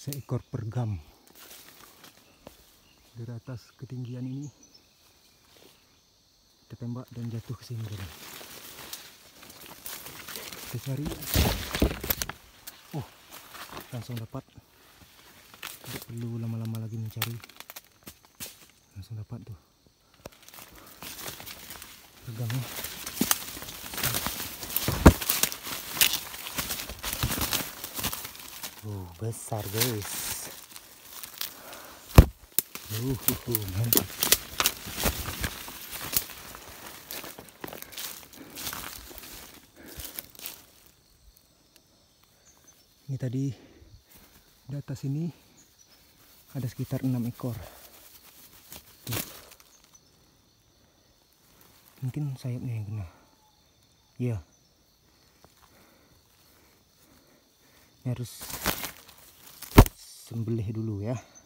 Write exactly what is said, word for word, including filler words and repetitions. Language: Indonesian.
seekor pergam dari atas ketinggian ini. Kita tembak dan jatuh ke sini tadi. Kita cari. Oh, langsung dapat. Tidak perlu lama-lama lagi mencari. Langsung dapat tuh pergamnya. Oh, besar guys. Uh, uh, uh, mantap. Ini tadi di atas ini ada sekitar enam ekor. Tuh. Mungkin sayapnya yang kena. Ya. Ini harus sembelih dulu ya.